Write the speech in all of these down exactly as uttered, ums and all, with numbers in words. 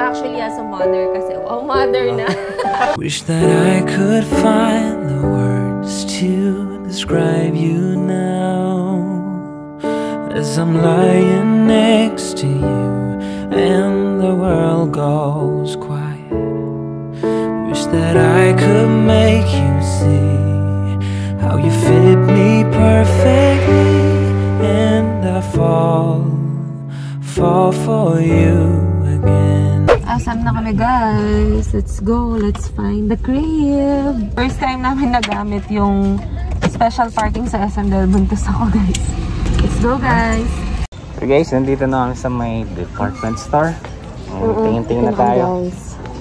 Actually, as a mother kasi, oh, mother na. Wish that I could find the words to describe you now, as I'm lying next to you and the world goes quiet. Wish that I could make you see how you fit me perfectly, and I fall, fall for you again. Asam na kami, guys. Let's go. Let's find the crib. First time namin nagamit yung special parking sa S M dahil buntis ako, guys. Let's go, guys. So guys, nandito na kami sa may department store. Tingin-tingin na tayo. Guys.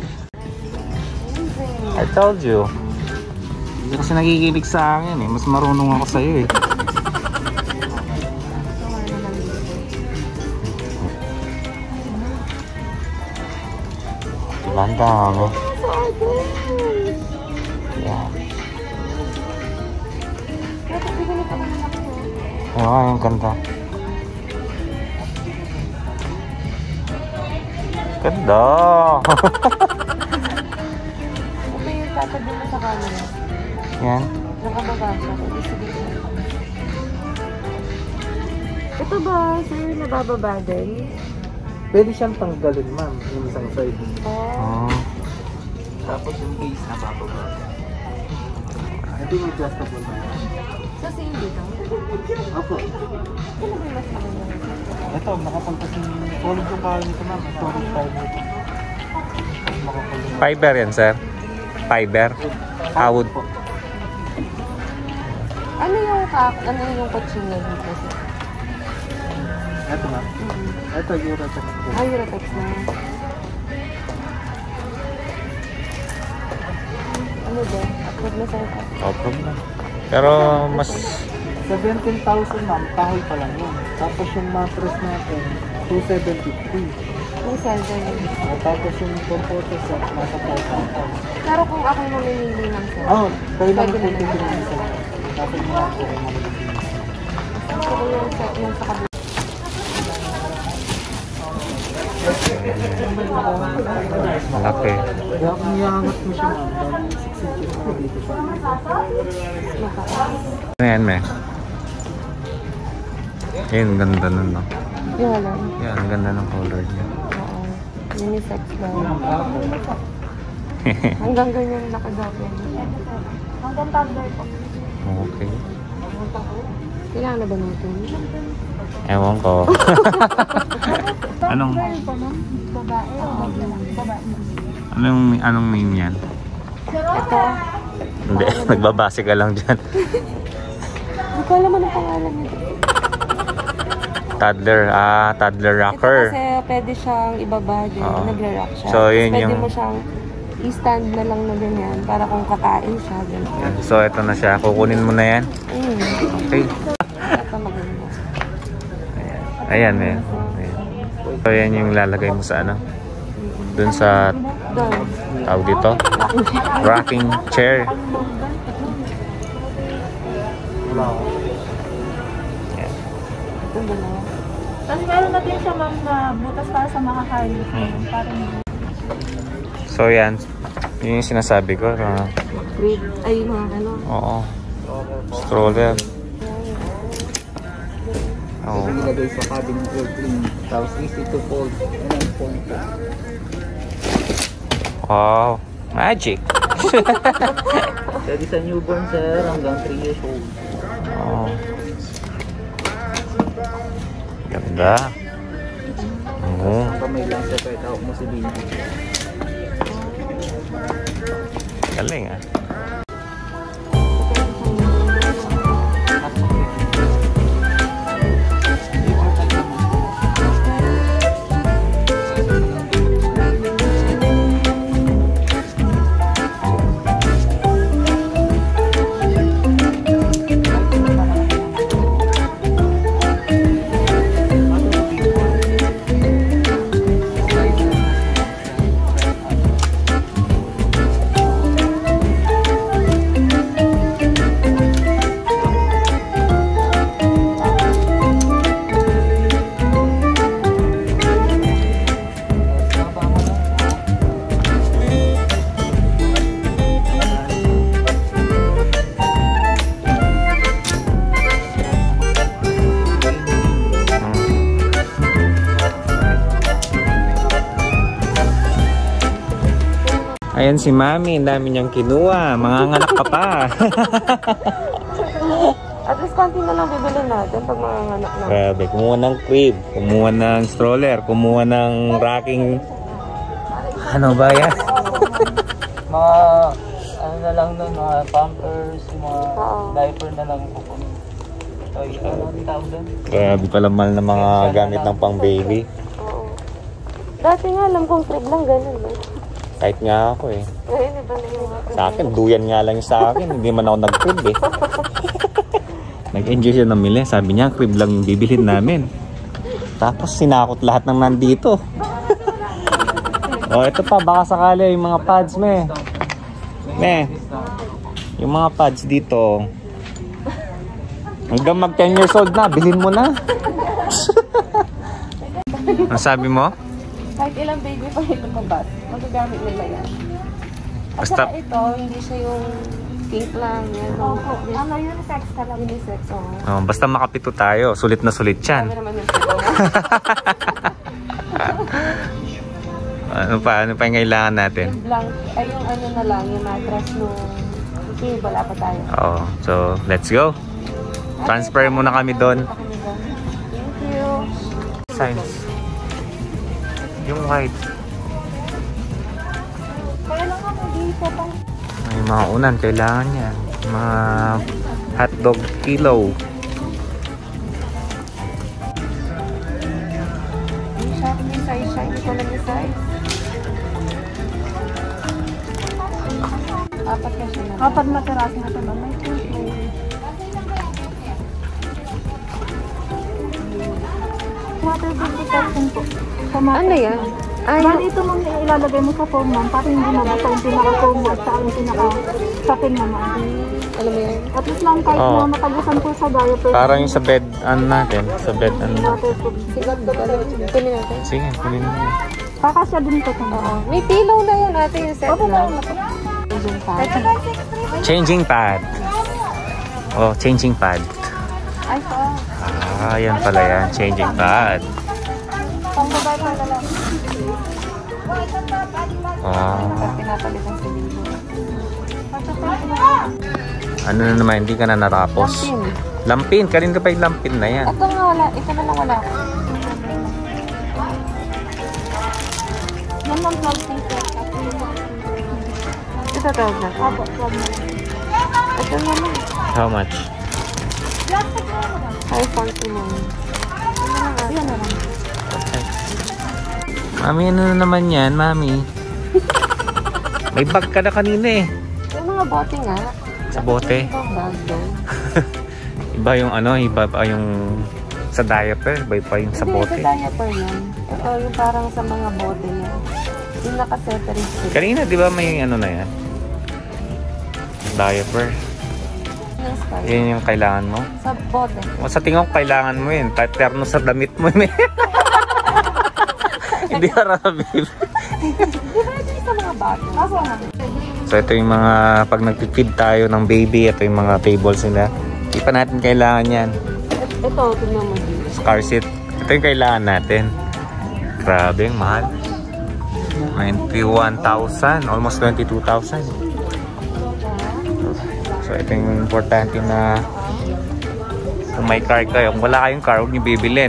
I told you. Hindi kasi nakikinig sa akin eh. Mas marunong ako sa'yo eh. Landa ako. Yeah. Oo, yung ganda. Ganda! Ito yung tatabi mo sa camera. Yan. Nakababa siya. Ito ba, sir, nabababa din? Pwede siyang tanggalin, ma'am, yung isang side. Oh. Tapos yung base na bababa. Ito yung adjustable na. So, same dito? Opo. Ano ba yung mas maganda? Ito, nakapunta si solid yung kahal nito, ma'am. Solid fiber. Fiber yan, sir? Fiber? Ah, wood. Ano yung kak? Ano yung kutsina dito, sir? Ito, ma'am. Ito, Eurotex. Ah, Eurotex na. Ano ba? Upload na sa'yo ka? No problem. Pero mas... seventeen thousand, ma'am. Kahoy pa lang yun. Tapos yung mattress natin, two seven fifty. two seven. Tapos yung comforter set, nasa five thousand. Pero kung ako mamimili ng sir? Oo, kayo lang Pwede yung na titignan lang. sa tapos yung mga kayo mga Gusto ko yung set yung sa kabila. malaki. kaya kung iangat mo siya, ma'am, dahil six inches na dito siya. Ano yan, me? Yan, ganda nun, no? Yung alam. Yan, ang ganda ng color niya. Oo. Unisex lang. Hanggang ganyan nakagapin. Hanggang toddler po. Okay. Kailangan na ba natin? Ewan ko. Anong... Babae o babae? Anong, anong name yan? Ito. Hindi, nagbabase ka lang dyan. Hindi ko alam anong pangalan niya. Toddler, ah, toddler rocker. Ito kasi pwede siyang ibaba din. Oo. Nagra-rock siya. So, yun pwede yung- mo siyang i-stand na lang na ganyan para kung kakain siya. Ganyan. So, ito na siya. Kukunin mo na yan. Mm. Okay. Ito maganda. Ayan, ayan. Ayan. So, yan yung lalagay mo sa ano? Dun sa Doon. tawag dito? Rocking chair. Ayan. Ito dalawa. Tapos meron na din siya, ma'am, na butas para sa makakain. Parang... So, yan. Yun yung sinasabi ko. Uh, Crib. Ay, mga ano. oo. Stroller. Oo. Nilagay sa cabin airplane. Tapos easy to fold. And then point. Wow. Magic. Pwede sa newborn, sir, hanggang three years old. Oh. Ganda. Oo. Hanggang may lang, sir, kahit ako mo si baby. Galing ah. Ayan si Mami, ang dami niyang kinuha. Mga anak ka pa. At least konti na lang bibili natin pag mga anak na. Grabe, kumuha ng crib, kumuha ng stroller, kumuha ng racking. Ano ba yan? Mga, ano na lang nun, mga pampers, mga Oo. diaper na lang po. Ay, ano ang tawag doon? Grabe pala mahal na mga gamit ng pang baby. Oo. Dati nga alam kong crib lang ganun. Eh. Kahit nga ako eh. Ngayon iba na yung mga Sa akin, duyan nga lang yung sa akin. Hindi man ako nag-crib eh. Nag-enjoy siya namili. Sabi niya, crib lang yung bibilhin namin. Tapos sinakot lahat ng nandito. Oh, ito pa, baka sakali yung mga pads, me. Me, yung mga pads dito. Hanggang mag ten years old na, bilhin mo na. Ang sabi mo? kahit ilang baby pa ito mabat, magagamit nila yan. At Basta- saka ito, hindi siya yung pink lang. Yan, Opo. Ano yun? Sex talaga. unisex. Oh. Oh, basta makapito tayo, sulit na sulit yan. Sabi naman yung sila. Ano pa? Ano pa yung kailangan natin? Yung blank, ay yung ano na lang, yung mattress nung okay, wala pa tayo. Oh, so let's go. Transfer muna kami doon. Thank you. Signs. Yung white. Kaya lang ako dito pang May mga unan, kailangan yan. Mga hotdog kilo. Yung shop ni size siya, hindi ko lang yung size. Apat na siya na. kapag materas na ito, may tissue. Water protection po. Sa mga- Ano yan? Ay, Bali ito ma'am, ilalagay mo sa foam ma'am, para hindi mabasa yung pinaka-foam mo at saka yung pinaka-sapin naman. alam mo yan? At least lang kahit Oo. na matagusan po sa diaper. Parang yung sa bed, ano natin? Sa bed, ano? Waterproof. Sigat ba ano? Pili natin. Sige, kunin mo. Kakasya din po ito. Oo. May pillow na yan ate yung set Opo, na. meron na po. Yung pa. Changing pad. Oh, changing pad. Ay, so, Ah, yan pala yan. Changing pad. pang babae pa na lang. Ah, Pinapalitan sa lilo. ano na naman, hindi ka na natapos. Lampin. Lampin, kanina pa yung lampin na yan. Ito nga wala. Ito na lang wala. Yan ma'am, twelve things po. Ito tawag na. Opo, twelve na lang. Ito na lang. How much? five forty-nine. Yan na lang. Mami, ano na naman yan, mami? May bag ka na kanina eh. Yung mga bote nga. Sa bote. Ibang bag doon. Iba yung ano, iba pa yung sa diaper, iba pa yung sa Hindi, bote. ito diaper yan. Ito yung parang sa mga bote yan. Yung naka-separate sila. Kanina, di ba may ano na yan? Diaper. Yung style. Yan yung kailangan mo. Sa bote. O, sa tingin ko, kailangan mo yun. Kahit terno sa damit mo yun. Hindi para sa baby. Di ba ito yung sa mga bata? Opo, ma'am. So, ito yung mga, pag nag-feed tayo ng baby, ito yung mga tables nila. Hindi pa natin kailangan yan. Ito, tignan mo dito. Car seat. Ito yung kailangan natin. Grabe, ang mahal. ninety-one thousand. Almost twenty-two thousand. So, ito yung importante na kung may car kayo. Kung wala kayong car, huwag niyo bibilin.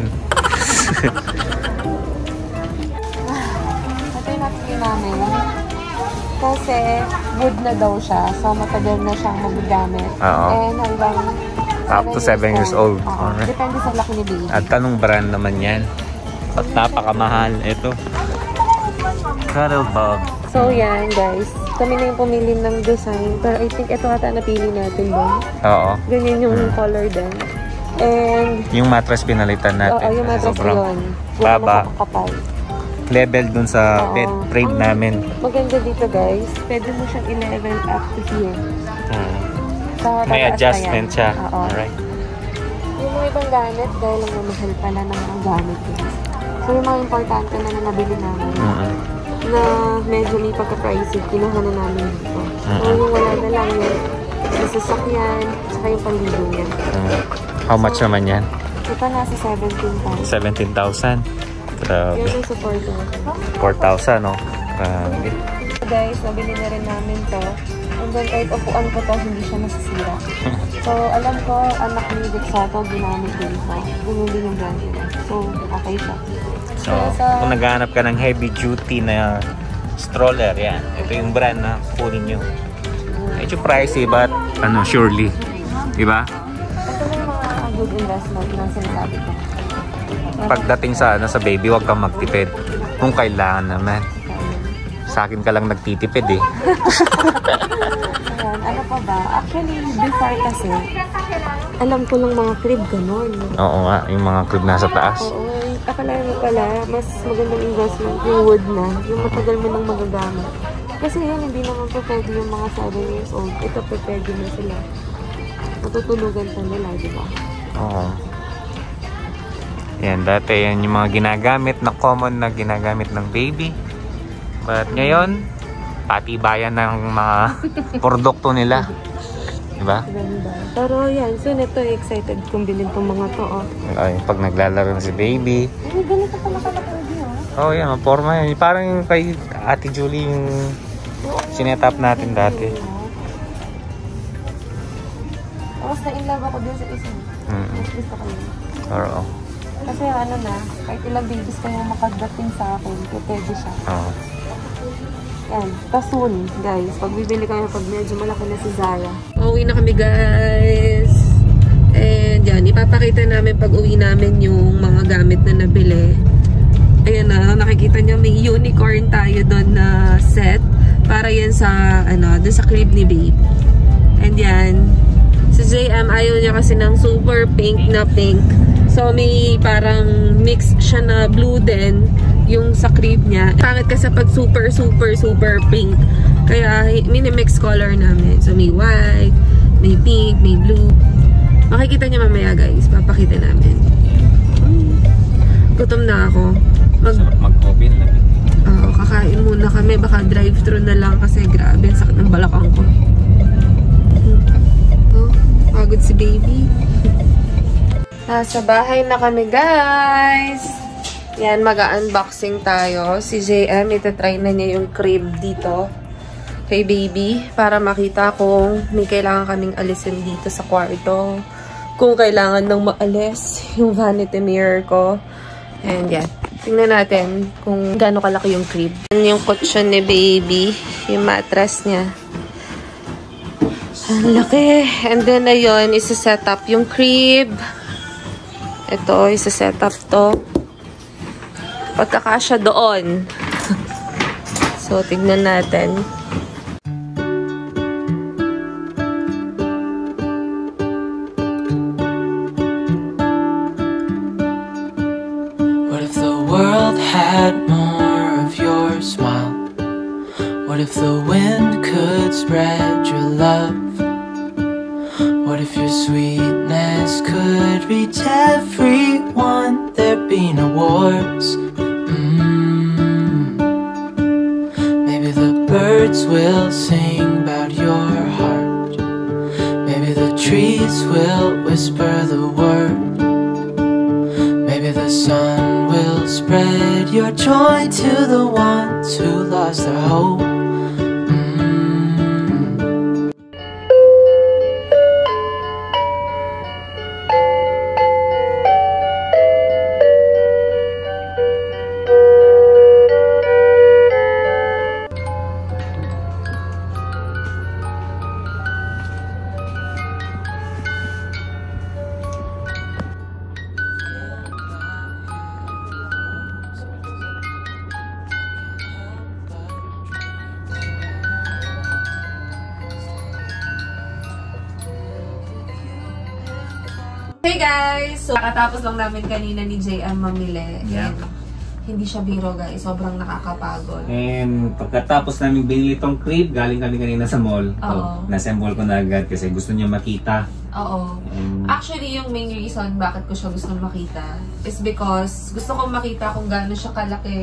Ito yung napili namin. Kasi wood na daw siya. So, matagal na siyang magagamit. Oo. And hanggang Up to seven years old. Oo. Alright. Depende sa laki ni baby. At anong brand naman yan? At napakamahal. Ito. Cuddle Bug. So, yan guys. Kami na yung pumili ng design. Pero I think ito ata napili natin doon. Oo. Ganyan yung color din. And, Yung mattress pinalitan natin. oo, yung Kasi mattress sobrang yun. baba. Kapal. Level dun sa Oo. bed frame Ang namin. Maganda dito guys. Pwede mo siyang i-level up to here. Hmm. Sa May tataas adjustment na yan. siya. Oo. Alright. Yung mga ibang gamit, dahil lang mamahal pala ng mga gamit guys. So yung mga importante na na nabili namin, Mm-mm. na medyo may pagka-pricey, kinuha na namin dito. So Mm-mm. yung wala na lang yung sasakyan, saka yung panligo niya. Mm. How much naman yan? Ito nasa seventeen thousand. seventeen thousand. Grabe. Yan yung support natin. four thousand, no? Grabe. Guys, nabili na rin namin to. And then kahit upuan ko to, hindi siya nasisira. So, alam ko, anak ni Dixato, ginamit din ito. Bumili ng brand nila. So, okay siya. So, sa... kung naghahanap ka ng heavy duty na stroller, yan. Ito yung brand na kunin nyo. Medyo pricey, but ano, surely. Diba? Ito na yung mga good investment na sinasabi ko. Pagdating sa, ano, sa baby, huwag kang magtipid. Kung kailangan naman. Sa akin ka lang nagtitipid eh. Ayan, ano pa ba? Actually, before kasi, alam ko lang mga crib ganun. Oo nga, yung mga crib nasa taas. Oo, akala mo pala, mas magandang investment yung wood na, yung matagal mo nang magagamit. Kasi yan, hindi naman pa pwede yung mga seven years old. Ito pa pwede na sila. Matutulugan pa nila, di ba? Oo. Yan, dati yan yung mga ginagamit na common na ginagamit ng baby. But ngayon, patibayan ng mga produkto nila. Diba? Ganda. Pero yan, so neto excited kung bilhin tong mga to, oh. Ay, pag naglalaro na si baby. Ay, ganito pala kalaki yun, Oh, oh. yan, forma yan. Parang yung kay Ate Julie yung sinetap natin dati. Tapos na-inlove ako din sa isa. Mm-hmm. Mas gusto ko yun. Oo. Kasi ano na, kahit ilang babies kayo makadating sa akin, pwede siya. Oo. Yan, tasun guys. Pag bibili kayo, pag medyo malaki na si Zara. Uwi na kami guys. And yan, ipapakita namin pag uwi namin yung mga gamit na nabili. Ayan na, nakikita nyo may unicorn tayo doon na set. Para yan sa, ano, doon sa crib ni babe. And yan, si J M ayaw niya kasi ng super pink na pink. So may parang mix siya na blue din yung sa crib niya. Pangit kasi pag super super super pink. Kaya mini-mix color namin. So may white, may pink, may blue. Makikita niya mamaya guys. Papakita namin. Gutom na ako. Mag Mag-open na. Oo, kakain muna kami. Baka drive-thru na lang kasi grabe sakit ng balakang ko. Oh, pagod si baby. Nasa bahay na kami guys. Yan, mag-unboxing tayo. Si J M, itatry na niya yung crib dito kay baby para makita kung may kailangan kaming alisin dito sa kwarto. Kung kailangan nang maalis yung vanity mirror ko. And yan, tingnan natin kung gaano kalaki yung crib. Yan yung cushion ni baby, yung mattress niya. Ang laki. And then, ayun, isa-set up yung crib. Ito, isa-set up to. Pagkakasya doon. So, tignan natin. What if the world had more of your smile? What if the wind could spread your love? What if your sweetness could reach everyone? There'd be no wars. Mm. Maybe the birds will sing about your heart. Maybe the trees will whisper the word. Maybe the sun will spread your joy to the ones who lost their hope. Hey guys! So, kakatapos lang namin kanina ni J M mamili. Yeah. And hindi siya biro guys. Sobrang nakakapagod. And pagkatapos namin binili itong crib, galing kami kanina sa mall. Oo. So, nassemble ko na agad kasi gusto niya makita. Oo. And Actually, yung main reason bakit ko siya gusto makita is because gusto kong makita kung gaano siya kalaki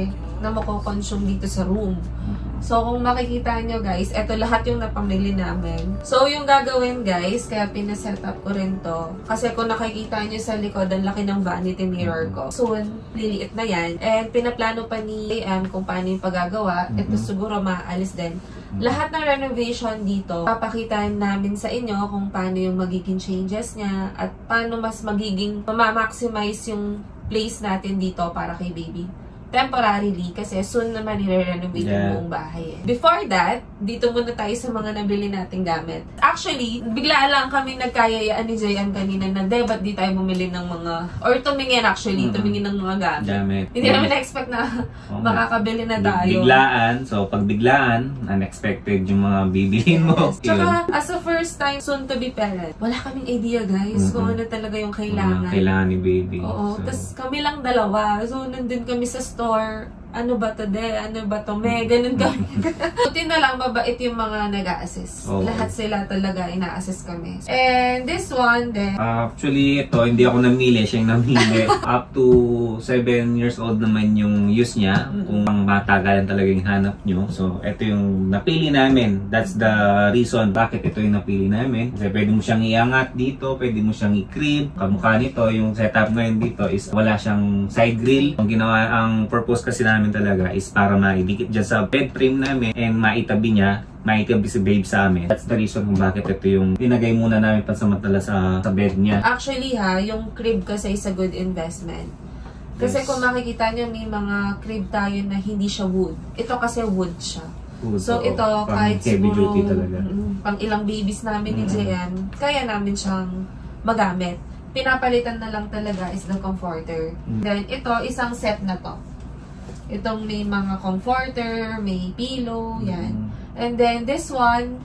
na mako-consume dito sa room. So, kung makikita nyo guys, eto lahat yung napamili namin. So, yung gagawin guys, kaya pinaset up ko rin to. Kasi kung nakikita nyo sa likod, ang laki ng vanity mirror ko. Soon, liliit na yan. And pinaplano pa ni A M kung paano yung paggagawa. Ito siguro maaalis din. Lahat ng renovation dito, papakitaan namin sa inyo kung paano yung magiging changes niya at paano mas magiging ma-maximize yung place natin dito para kay baby. Temporarily, kasi soon naman i-renovate Yeah. yung buong bahay. Eh. Before that, dito muna tayo sa mga nabili nating gamit. Actually, bigla lang kami nagkayayaan ni J M kanina na, de, ba't di tayo bumili ng mga, or tumingin actually, Mm-hmm. tumingin ng mga gamit. Gamit. Hindi namin na-expect na Oh, makakabili na tayo. Biglaan. So, pag biglaan, unexpected yung mga bibilihin mo. Yes. Tsaka, as a first time soon to be parent, wala kaming idea guys Mm-hmm. kung ano talaga yung kailangan. Mga kailangan ni baby. Oo. So, Tapos kami lang dalawa. So, nandun kami sa store. Ano ba to, de? Ano ba to, me? Ganun kami. Buti na lang, mabait yung mga nag-a-assist. Oo. Lahat sila talaga, ina-assist kami. And this one, de, Actually, ito, hindi ako namili. Siya yung namili. Up to seven years old naman yung use niya. Kung ang matagalan talaga yung hanap nyo. So, ito yung napili namin. That's the reason bakit ito yung napili namin. Kasi pwede mo siyang iangat dito, pwede mo siyang i-crib. Kamukha nito, yung setup ngayon dito is wala siyang side grill. Ang ginawa, ang purpose kasi namin talaga is para maidikit dyan sa bed frame namin and maitabi niya, maitabi si babe sa amin. That's the reason kung bakit ito yung tinagay muna namin pansamantala sa, sa bed niya. actually ha, yung crib kasi is a good investment. Kasi Yes. kung makikita nyo, may mga crib tayo na hindi siya wood. Ito kasi wood siya. Food, So, oo. ito, Pang kahit heavy siguro, duty talaga. mm, pang ilang babies namin ni J M, kaya namin siyang magamit. Pinapalitan na lang talaga is the comforter. Mm. Then, ito, isang set na to. Itong may mga comforter, may pillow, yan. And then, this one,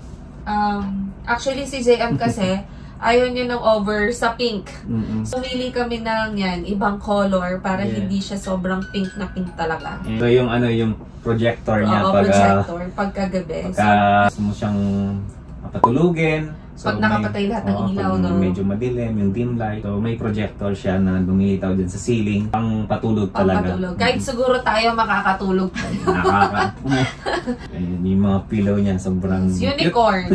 um, actually si J M kasi, ayaw niya ng over sa pink. Mm-mm. So, pili kami ng yan, ibang color para Yeah. hindi siya sobrang pink na pink talaga. Ito yung ano yung projector niya Oo, pag ah, projector, pagkagabi. So, pagka gusto mo siyang mapatulugin. Pag nakapatay lahat ng oo, ilaw, pag no? medyo madilim, yung dim light. So may projector siya na lumilitaw dyan sa ceiling. Pang patulog talaga. Pagpatulog. Kahit siguro tayo makakatulog. Nakaka. Ayun, yung mga pillow niya sobrang Unicorn.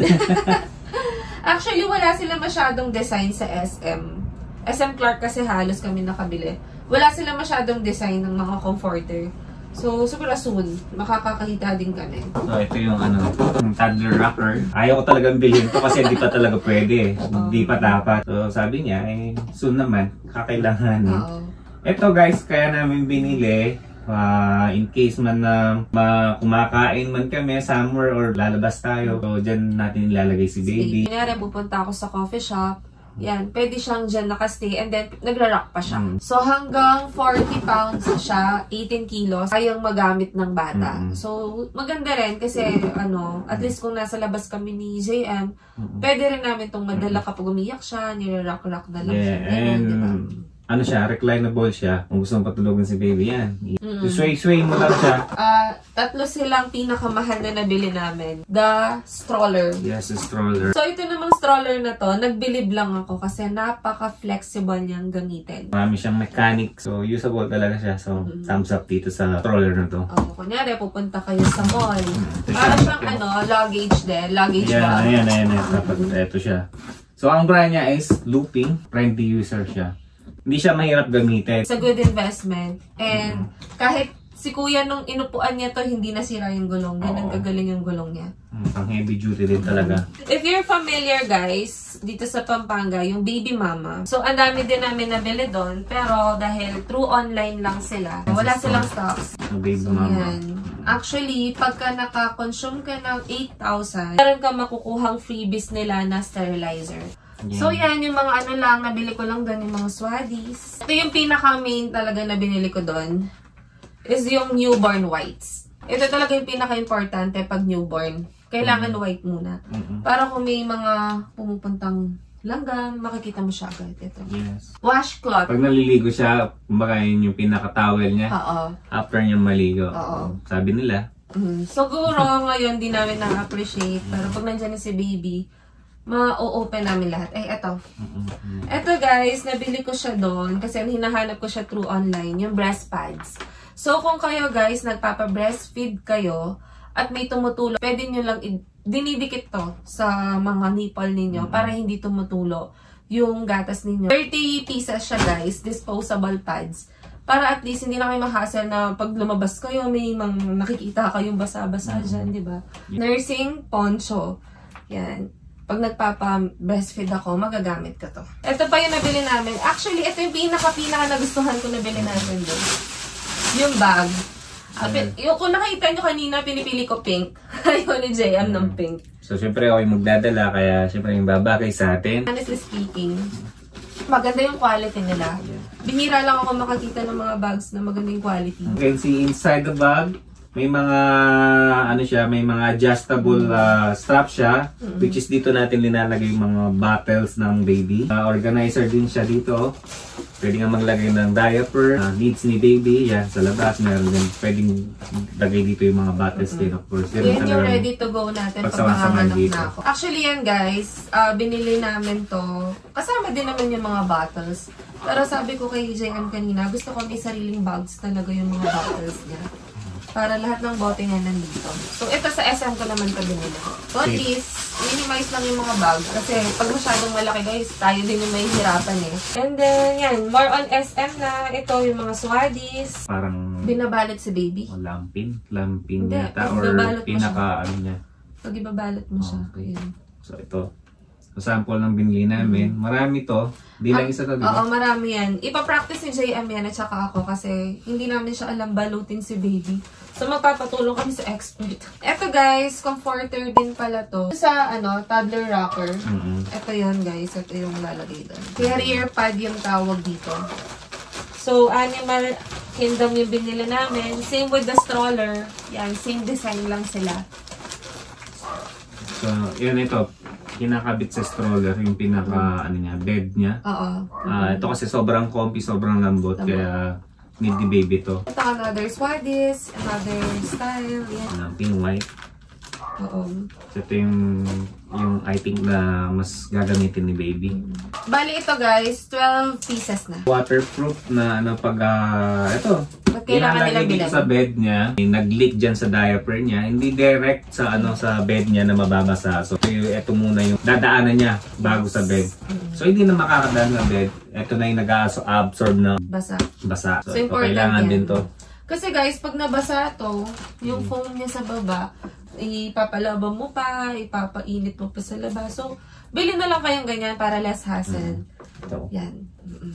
Actually, wala sila masyadong design sa S M. S M Clark kasi halos kami nakabili. Wala sila masyadong design ng mga comforter. So, siguro soon, makakakita din kami. So, ito yung ano, yung toddler rocker. Ayaw ko talagang bilhin to kasi hindi pa talaga pwede. Hindi pa dapat. So, sabi niya, eh, soon naman, kakailanganin. Oo. Ito guys, kaya namin binili. Uh, in case man na ma kumakain man kami, summer or lalabas tayo. So, dyan natin ilalagay si baby. Kunyari, pupunta ako sa coffee shop. Yan, pwede siyang dyan nakastay and then nagra-rock pa siya. Mm. So hanggang forty pounds siya, eighteen kilos, kayang magamit ng bata. Mm. So maganda rin kasi ano, at least kung nasa labas kami ni J M, Mm. pwede rin namin itong madala kapag umiyak siya, nire-rock-rock na lang siya. Yeah, Ganun, and diba? ano siya, reclinable siya. Kung gusto mong patulogin si baby yan. Mm. Sway-sway mo lang siya. Ah, tatlo silang pinakamahal na nabili namin. The stroller. Yes, a stroller. So ito namang stroller na to, nagbilib lang ako kasi napaka-flexible niyang gamitin. Marami siyang mechanic. So, usable talaga siya. So, thumbs up dito sa stroller na to. Oh, kunyari, pupunta kayo sa mall. Para siyang ano, luggage din. Luggage Ayan, bag. ayan, ayan, ayan. Dapat ito siya. So, ang brand niya is Looping. Friendly user siya. Hindi siya mahirap gamitin. It's a good investment. And kahit si kuya nung inupuan niya to, hindi nasira yung gulong. Ganun Oo. kagaling yung gulong niya. Mm, pang heavy duty din talaga. If you're familiar guys, dito sa Pampanga, yung Baby Mama. So, ang dami din namin nabili doon. Pero dahil through online lang sila, wala silang stocks. So, baby So, mama. yan. Actually, pagka naka-consume ka ng eight thousand, meron ka makukuhang freebies nila na sterilizer. Yeah. So, yan yung mga ano lang, nabili ko lang doon, yung mga swaddies. Ito yung pinaka-main talaga na binili ko doon, is yung newborn whites. Ito talaga yung pinaka-importante pag newborn. Kailangan white muna. Mm-mm. Para kung may mga pumupuntang langgam, makikita mo siya agad. Ito. Yes. Washcloth. Pag naliligo siya, kumbaga yun yung pinaka-towel niya. Oo. After niya maligo. Oo. Sabi nila. Mm. Siguro ngayon di namin na-appreciate. Pero pag nandiyan na si baby, ma-open namin lahat. Eh, eto. Mm-mm. Eto guys, nabili ko siya doon kasi hinahanap ko siya through online, yung breast pads. So, kung kayo guys, nagpapa-breastfeed kayo at may tumutulo, pwede nyo lang dinidikit to sa mga nipple ninyo para hindi tumutulo yung gatas ninyo. thirty pieces siya guys, disposable pads. Para at least hindi na kayo ma-hassle na pag lumabas kayo, may mang nakikita kayong basa-basa dyan, di ba? Nursing poncho. Yan. Pag nagpapa-breastfeed ako, magagamit ko to. Ito pa yung nabili namin. Actually, ito yung pinaka-pinaka nagustuhan ko nabili namin doon. Yung bag. Uh, yung, kung nakita nyo kanina, pinipili ko pink. Ayaw ni J M ng pink. So, syempre ako yung magdadala, kaya syempre yung babakay sa atin. Honestly speaking, maganda yung quality nila. Bihira lang ako makakita ng mga bags na maganda yung quality. You can see inside the bag, may mga ano siya, may mga adjustable uh, strap siya, mm-hmm. which is dito natin linalagay yung mga bottles ng baby. Uh, organizer din siya dito. Pwede nga maglagay ng diaper, uh, needs ni baby, yan, sa labas. Meron din, pwedeng lagay dito yung mga bottles mm-hmm. din, of course. Yan yung ready to go natin pag makahanap na ako. Actually yan guys, uh, binili namin to. Kasama din naman yung mga bottles. Pero sabi ko kay J M kanina, gusto ko may sariling bags talaga yung mga bottles niya. Para lahat ng bote nga nandito. So, ito sa S M ko naman ito binili. So, at least, minimize lang yung mga bag. Kasi, pag masyadong malaki guys, tayo din yung may hirapan eh. And then, yan. More on S M na. Ito, yung mga swaddies. Parang binabalot sa baby. O, lampin. Lampin Hindi, yata. Or pinaka, ano niya. Pag ibabalot mo siya. Okay. Yun. So, ito. So, sample ng binili namin. Mm-hmm. Marami to. Di lang isa to, di ba? Oo, marami yan. Ipapractice ni J M yan at saka ako kasi hindi namin siya alam balutin si baby. So, magpapatulong kami sa expert. Ito guys, comforter din pala to. Sa ano, toddler rocker. Mm-hmm. Ito yun guys. Ito yung lalagay doon. Carrier pad yung tawag dito. So, Animal Kingdom yung binili namin. Same with the stroller. Yan, same design lang sila. So, yun ito. Kinakabit sa stroller, yung pinaka, ano niya, bed niya. Oo. Uh, ito kasi sobrang comfy, sobrang lambot. Lambot. Kaya, need the baby to. Ito, another swaddies, another style. Yan. Uh, pink white. Oo. So, ito yung, yung I think na mas gagamitin ni baby. Bali ito guys, twelve pieces na. Waterproof na ano pag, uh, ito. Kailangan nilang dito sa bed niya, nag-leak dyan sa diaper niya, hindi direct sa ano sa bed niya na mababasa. So, ito muna yung dadaanan niya bago sa bed. So, hindi na makakadaan sa bed. Ito na yung nag-absorb ng basa. basa. So, So, ito, kailangan yan. din to. Kasi guys, pag nabasa to, yung foam niya sa baba, ipapalaba mo pa, ipapainit mo pa sa labas. So, bilhin na lang kayong ganyan para less hassle. Ito. Yan.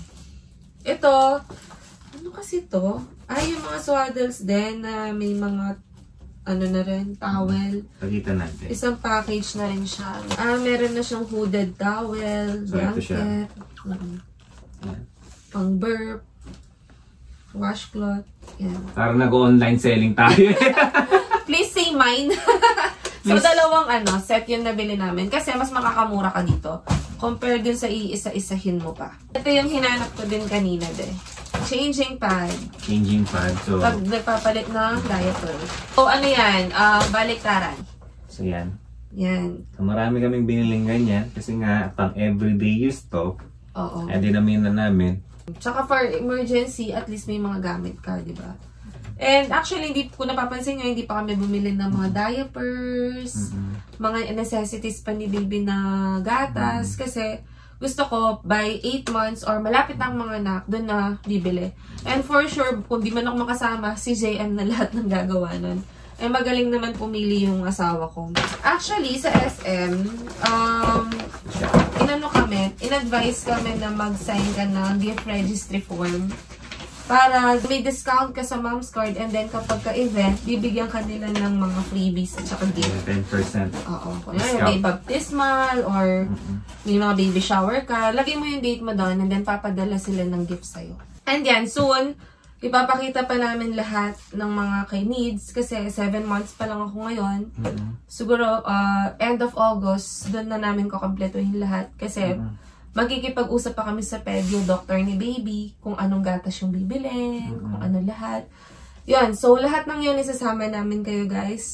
Ito, ano kasi to? Ay, yung mga swaddles din na may mga ano na rin, towel. Pagkita natin. Isang package na rin siya. Ah, meron na siyang hooded towel, So, ito siya. blanket, mm, pang burp, washcloth. Yan. Parang nag-online selling tayo. Please say mine. So, Please. dalawang ano, set yung nabili namin. Kasi mas makakamura ka dito. Compare dun sa iisa-isahin mo pa. Ito yung hinanap ko din kanina de. Changing pad. Changing pad. So, Pag nagpapalit ng diaper. So, ano yan? Uh, baliktaran. so yan. Yan. So, marami kaming biniling ganyan. Kasi nga, pang everyday use to. Oo. Eh, dinamin na namin. Tsaka for emergency, at least may mga gamit ka, di ba? And actually, hindi, kung napapansin nyo, hindi pa kami bumili ng mga diapers, mm-hmm. mga necessities pa ni baby na gatas. Mm-hmm. Kasi gusto ko, by eight months or malapit na ang mga anak, doon na bibili. And for sure, kung di man ako makasama, si J M na lahat ng gagawa nun. Eh, magaling naman pumili yung asawa ko. Actually, sa S M, um, inano kami, in-advise kami na mag-sign ka ng gift registry form para may discount ka sa mom's card and then kapag ka-event, bibigyan ka nila ng mga freebies at saka gift. ten percent. Oo. Kung may baptismal or mm-hmm. may mga baby shower ka, lagay mo yung date mo doon and then papadala sila ng gift sa'yo. And yan, soon, ipapakita pa namin lahat ng mga kay needs kasi seven months pa lang ako ngayon. Mm-hmm. Siguro, uh, end of August, doon na namin kukompletuhin lahat kasi mm-hmm. magkikipag-usap pa kami sa pedio doctor ni baby kung anong gatas yung bibilin, mm-hmm. kung ano lahat. Yun, so lahat ng yun isasama namin kayo guys.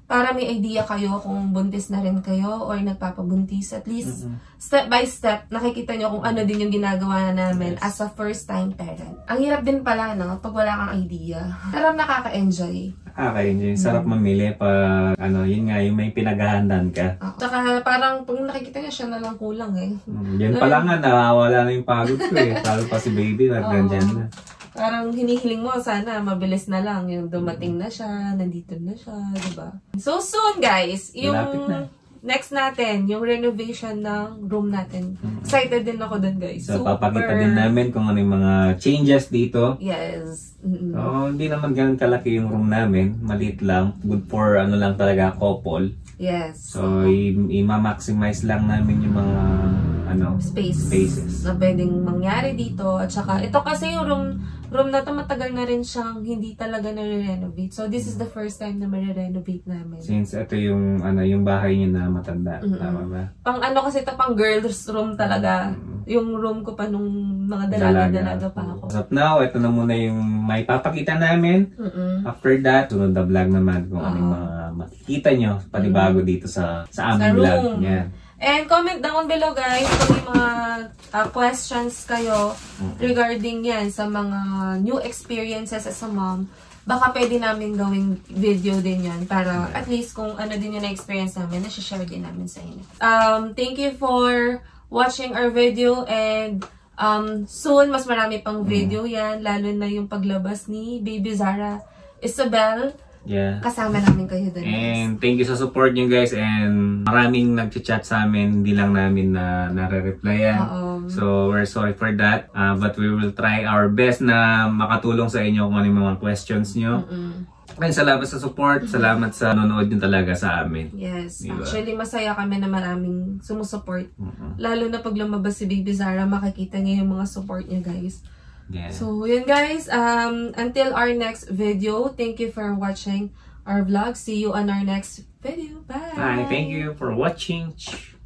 para may idea kayo kung buntis na rin kayo or nagpapabuntis. At least, mm-hmm. step by step, nakikita nyo kung ano din yung ginagawa namin yes. as a first-time parent. Ang hirap din pala, no? Pag wala kang idea. Pero nakaka-enjoy. Nakaka-enjoy. Sarap mm-hmm. mamili pag, ano, yun nga, yung may pinaghahandaan ka. Uh, Tsaka parang pag nakikita nyo, siya na lang kulang eh. Mm, yan pala nga, nawawala na yung pagod ko eh. Lalo pa si baby, nagganyan na. Parang hinihiling mo, sana mabilis na lang. Yung dumating na siya, nandito na siya, diba? So soon, guys, yung na. next natin, yung renovation ng room natin. Excited din ako dun, guys. So, Super. papakita din namin kung ano yung mga changes dito. Yes. Mm-hmm. So, hindi naman ganun kalaki yung room namin. Maliit lang. Good for, ano lang talaga, couple. Yes. So, i-maximize lang namin yung mga, ano, Space. spaces. Na pwedeng mangyari dito. At saka, ito kasi yung room, room na to matagal na rin siyang hindi talaga nare-renovate. So, this is the first time na ma-renovate namin. Since ito yung, ano, yung bahay niyo na matanda. Mm-hmm. Tama ba? Pang ano kasi ito, pang girls room talaga. Mm-hmm. Yung room ko pa nung mga dalaga-dalaga pa ako. So, now, ito na muna yung may papakita namin. Mm-hmm. After that, sunod na vlog naman kung uh-huh. ano yung mga makikita nyo panibago mm-hmm. dito sa, sa aming vlog. Yeah. And comment down below, guys, kung may mga uh, questions kayo regarding yan sa mga new experiences as a mom. Baka pwede namin gawing video din yan para at least kung ano din yung na-experience namin, na-share din namin sa inyo. Um, thank you for watching our video and um, soon, mas marami pang video yan, lalo na yung paglabas ni Baby Zara Isabel. Yeah. Kasama namin kayo doon. And thank you sa support nyo guys. And maraming nag-chat sa amin. Hindi lang namin na nare-replyan. Uh-oh. So we're sorry for that. Uh, but we will try our best na makatulong sa inyo kung ano yung mga questions nyo. Mm-mm. And salamat sa support. Mm-hmm. Salamat sa nanonood nyo talaga sa amin. Yes. Diba? Actually, masaya kami na maraming sumusupport. Mm-hmm. Lalo na pag lumabas si Baby Zara, makikita niya yung mga support niya, guys. Yeah. So, yun guys, um, until our next video, thank you for watching our vlog. See you on our next video. Bye! Bye! Thank you for watching.